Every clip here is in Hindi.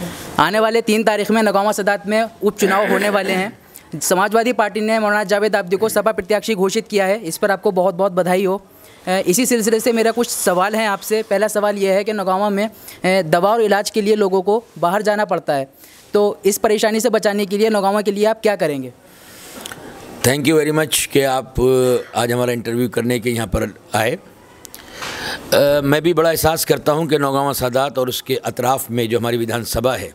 आने वाले 3 तारीख में नगौमा सदात में उपचुनाव होने वाले हैं। समाजवादी पार्टी ने मौलाना जावेद आब्दी को सपा प्रत्याशी घोषित किया है। इस पर आपको बहुत बहुत बधाई हो। इसी सिलसिले से मेरा कुछ सवाल हैं आपसे। पहला सवाल यह है कि नगौमा में दवा और इलाज के लिए लोगों को बाहर जाना पड़ता है, तो इस परेशानी से बचाने के लिए नगौमा के लिए आप क्या करेंगे? थैंक यू वेरी मच कि आप आज हमारा इंटरव्यू करने के यहाँ पर आए। मैं भी बड़ा एहसास करता हूँ कि नौगावा सादात और उसके अतराफ़ में जो हमारी विधानसभा है,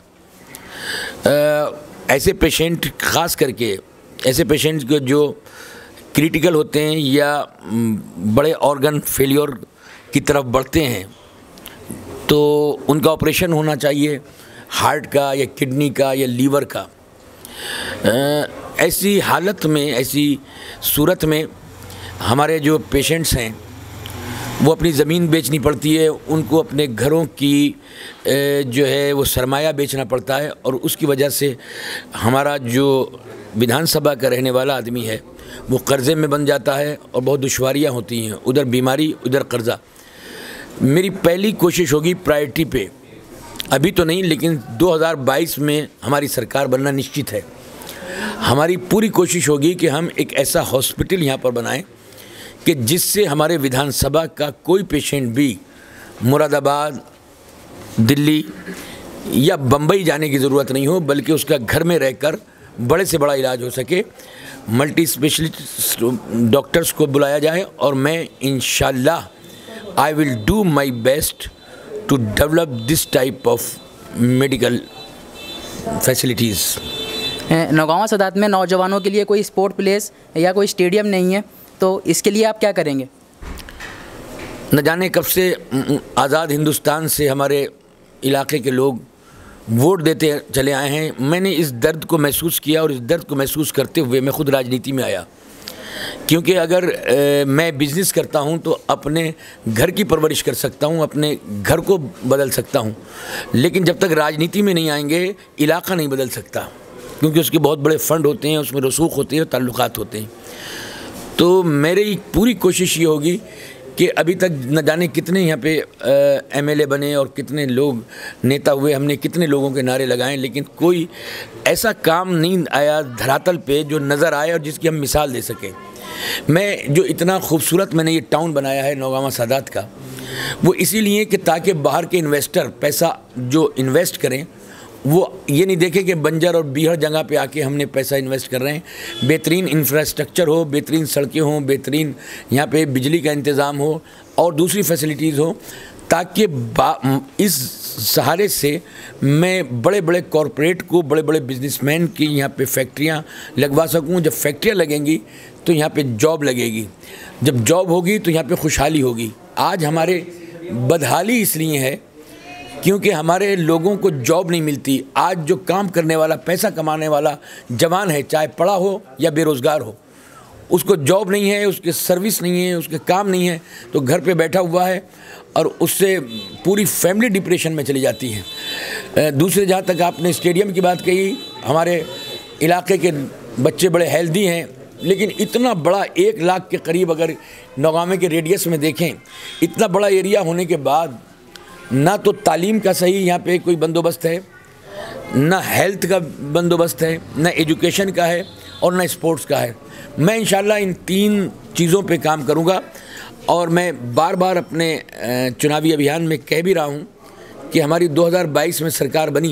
ऐसे पेशेंट, ख़ास करके ऐसे पेशेंट जो क्रिटिकल होते हैं या बड़े ऑर्गन फेलियर की तरफ बढ़ते हैं, तो उनका ऑपरेशन होना चाहिए, हार्ट का या किडनी का या लीवर का। ऐसी हालत में, ऐसी सूरत में हमारे जो पेशेंट्स हैं वो अपनी ज़मीन बेचनी पड़ती है, उनको अपने घरों की जो है वो सरमाया बेचना पड़ता है, और उसकी वजह से हमारा जो विधानसभा का रहने वाला आदमी है वो कर्ज़े में बन जाता है और बहुत दुश्वारियाँ होती हैं, उधर बीमारी उधर कर्ज़ा। मेरी पहली कोशिश होगी प्रायोरिटी पे, अभी तो नहीं लेकिन 2022 में हमारी सरकार बनना निश्चित है। हमारी पूरी कोशिश होगी कि हम एक ऐसा हॉस्पिटल यहाँ पर बनाएं कि जिससे हमारे विधानसभा का कोई पेशेंट भी मुरादाबाद, दिल्ली या बम्बई जाने की ज़रूरत नहीं हो, बल्कि उसका घर में रहकर बड़े से बड़ा इलाज हो सके। मल्टी स्पेशलिस्ट डॉक्टर्स को बुलाया जाए और मैं इंशाल्लाह I will do my best to develop this type of medical facilities. Nagauma Sadat में नौजवानों के लिए कोई स्पोर्ट प्लेस या कोई स्टेडियम नहीं है, तो इसके लिए आप क्या करेंगे? न जाने कब से आज़ाद हिंदुस्तान से हमारे इलाके के लोग वोट देते चले आए हैं। मैंने इस दर्द को महसूस किया और इस दर्द को महसूस करते हुए मैं खुद राजनीति में आया, क्योंकि अगर मैं बिज़नेस करता हूं तो अपने घर की परवरिश कर सकता हूं, अपने घर को बदल सकता हूं, लेकिन जब तक राजनीति में नहीं आएंगे इलाका नहीं बदल सकता, क्योंकि उसके बहुत बड़े फंड होते हैं, उसमें रसूख होते हैं, ताल्लुकात होते हैं। तो मेरी पूरी कोशिश ये होगी कि अभी तक न जाने कितने यहाँ पे एमएलए बने और कितने लोग नेता हुए, हमने कितने लोगों के नारे लगाए, लेकिन कोई ऐसा काम नहीं आया धरातल पे जो नज़र आए और जिसकी हम मिसाल दे सकें। मैं जो इतना खूबसूरत मैंने ये टाउन बनाया है नौगावा सादात का, वो इसीलिए कि ताकि बाहर के इन्वेस्टर पैसा जो इन्वेस्ट करें वो ये नहीं देखे कि बंजर और बीहड़ जगह पे आके हमने पैसा इन्वेस्ट कर रहे हैं। बेहतरीन इंफ्रास्ट्रक्चर हो, बेहतरीन सड़कें हों, बेहतरीन यहाँ पे बिजली का इंतज़ाम हो और दूसरी फैसिलिटीज़ हो, ताकि इस सहारे से मैं बड़े बड़े कॉरपोरेट को, बड़े बड़े बिजनेसमैन की यहाँ पे फैक्ट्रियाँ लगवा सकूँ। जब फैक्ट्रियाँ लगेंगी तो यहाँ पे जॉब लगेगी, जब जॉब होगी तो यहाँ पे खुशहाली होगी। आज हमारे बदहाली इसलिए है क्योंकि हमारे लोगों को जॉब नहीं मिलती। आज जो काम करने वाला, पैसा कमाने वाला जवान है, चाहे पढ़ा हो या बेरोज़गार हो, उसको जॉब नहीं है, उसके सर्विस नहीं है, उसके काम नहीं है, तो घर पे बैठा हुआ है और उससे पूरी फैमिली डिप्रेशन में चली जाती है। दूसरे, जहाँ तक आपने स्टेडियम की बात कही, हमारे इलाके के बच्चे बड़े हेल्दी हैं, लेकिन इतना बड़ा 1 लाख के करीब अगर नौगामे के रेडियस में देखें, इतना बड़ा एरिया होने के बाद ना तो तालीम का सही यहाँ पे कोई बंदोबस्त है, ना हेल्थ का बंदोबस्त है, ना एजुकेशन का है और ना स्पोर्ट्स का है। मैं इंशाल्लाह इन 3 चीज़ों पे काम करूँगा और मैं बार बार अपने चुनावी अभियान में कह भी रहा हूँ कि हमारी 2022 में सरकार बनी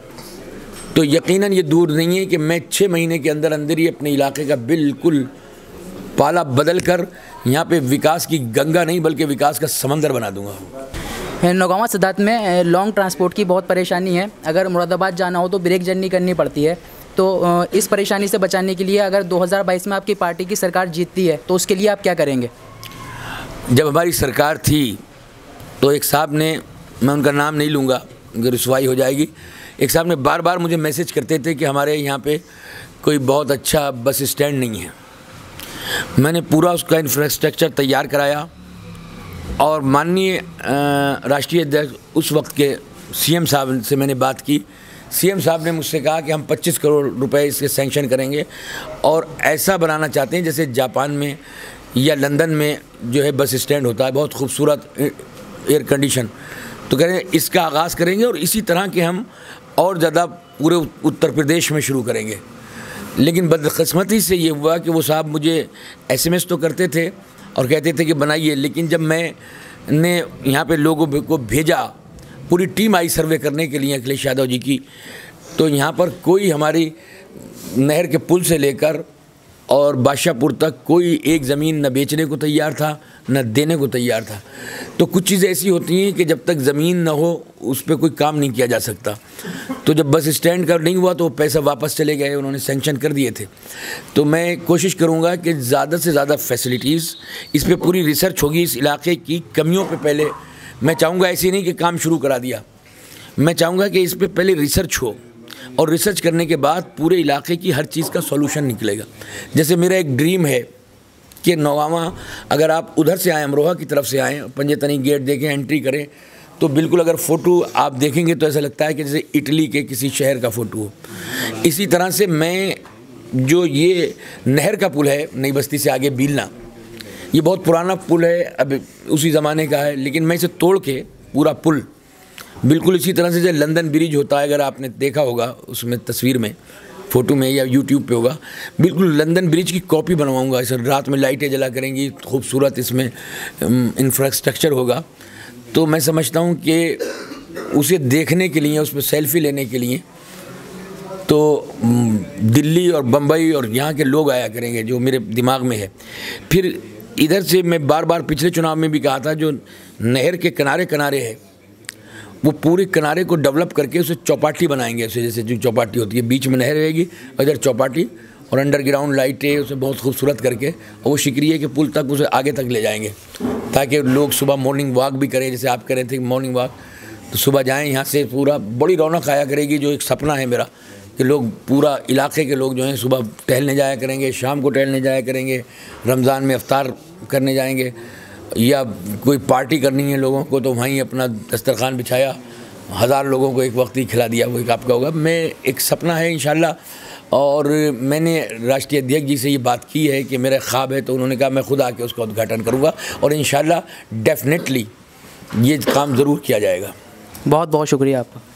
तो यकीनन ये दूर नहीं है कि मैं 6 महीने के अंदर अंदर ही अपने इलाके का बिल्कुल पाला बदल कर यहाँ पे विकास की गंगा नहीं बल्कि विकास का समंदर बना दूँगा। नौगावा सदात में लॉन्ग ट्रांसपोर्ट की बहुत परेशानी है। अगर मुरादाबाद जाना हो तो ब्रेक जर्नी करनी पड़ती है, तो इस परेशानी से बचाने के लिए अगर 2022 में आपकी पार्टी की सरकार जीतती है तो उसके लिए आप क्या करेंगे? जब हमारी सरकार थी तो एक साहब ने, मैं उनका नाम नहीं लूँगा, रुसवाई हो जाएगी, एक साहब ने बार बार मुझे मैसेज करते थे कि हमारे यहाँ पे कोई बहुत अच्छा बस स्टैंड नहीं है। मैंने पूरा उसका इंफ्रास्ट्रक्चर तैयार कराया और माननीय राष्ट्रीय अध्यक्ष उस वक्त के सीएम साहब से मैंने बात की। सीएम साहब ने मुझसे कहा कि हम 25 करोड़ रुपए इसके सैंक्शन करेंगे और ऐसा बनाना चाहते हैं जैसे जापान में या लंदन में जो है बस स्टैंड होता है, बहुत खूबसूरत एयर कंडीशन। तो कह रहे हैं इसका आगाज़ करेंगे और इसी तरह के हम और ज़्यादा पूरे उत्तर प्रदेश में शुरू करेंगे। लेकिन बदकिस्मती से ये हुआ कि वो साहब मुझे SMS तो करते थे और कहते थे कि बनाइए, लेकिन जब मैंने यहाँ पे लोगों को भेजा, पूरी टीम आई सर्वे करने के लिए अखिलेश यादव जी की, तो यहाँ पर कोई हमारी नहर के पुल से लेकर और बादशाहपुर तक कोई एक ज़मीन न बेचने को तैयार था न देने को तैयार था। तो कुछ चीज़ें ऐसी होती हैं कि जब तक ज़मीन न हो उस पर कोई काम नहीं किया जा सकता। तो जब बस स्टैंड का नहीं हुआ तो पैसा वापस चले गए, उन्होंने सैंक्शन कर दिए थे। तो मैं कोशिश करूँगा कि ज़्यादा से ज़्यादा फैसिलिटीज़, इस पर पूरी रिसर्च होगी, इस इलाके की कमियों पर पहले मैं चाहूँगा, ऐसे नहीं कि काम शुरू करा दिया, मैं चाहूँगा कि इस पर पहले रिसर्च हो और रिसर्च करने के बाद पूरे इलाके की हर चीज़ का सॉल्यूशन निकलेगा। जैसे मेरा एक ड्रीम है कि नौगावा, अगर आप उधर से आएँ, अमरोहा की तरफ से आएँ, पंजतनी गेट देखें, एंट्री करें, तो बिल्कुल अगर फ़ोटो आप देखेंगे तो ऐसा लगता है कि जैसे इटली के किसी शहर का फ़ोटो हो। इसी तरह से मैं जो ये नहर का पुल है नई बस्ती से आगे बीलना, ये बहुत पुराना पुल है, अब उसी ज़माने का है, लेकिन मैं इसे तोड़ के पूरा पुल बिल्कुल इसी तरह से जो लंदन ब्रिज होता है, अगर आपने देखा होगा उसमें तस्वीर में, फ़ोटो में या यूट्यूब पे होगा, बिल्कुल लंदन ब्रिज की कॉपी बनवाऊंगा। इसे रात में लाइटें जला करेंगी, खूबसूरत इसमें इंफ्रास्ट्रक्चर होगा। तो मैं समझता हूँ कि उसे देखने के लिए, उसमें सेल्फी लेने के लिए तो दिल्ली और बम्बई और यहाँ के लोग आया करेंगे, जो मेरे दिमाग में है। फिर इधर से मैं बार बार पिछले चुनाव में भी कहा था, जो नहर के किनारे किनारे है वो पूरे किनारे को डेवलप करके उसे चौपाटी बनाएंगे। उसे जैसे जो चौपाटी होती है, बीच में नहर रहेगी और इधर चौपाटी और अंडरग्राउंड लाइटें, उसे बहुत खूबसूरत करके, और वो शिक्रिये के पुल तक उसे आगे तक ले जाएंगे, ताकि लोग सुबह मॉर्निंग वॉक भी करें। जैसे आप कह रहे थे मॉर्निंग वॉक, तो सुबह जाएँ यहाँ से, पूरा बड़ी रौनक आया करेगी। जो एक सपना है मेरा कि लोग, पूरा इलाके के लोग जो हैं सुबह टहलने जाया करेंगे, शाम को टहलने जाया करेंगे, रमज़ान में इफ्तार करने जाएंगे, या कोई पार्टी करनी है लोगों को तो वहीं अपना दस्तरखान बिछाया, 1000 लोगों को एक वक्त ही खिला दिया, वो एक आपका होगा। मैं एक सपना है इंशाल्लाह, और मैंने राष्ट्रीय अध्यक्ष जी से ये बात की है कि मेरा ख्वाब है, तो उन्होंने कहा मैं खुद आके उसका उद्घाटन करूँगा और इंशाल्लाह डेफिनेटली ये काम ज़रूर किया जाएगा। बहुत बहुत शुक्रिया आपका।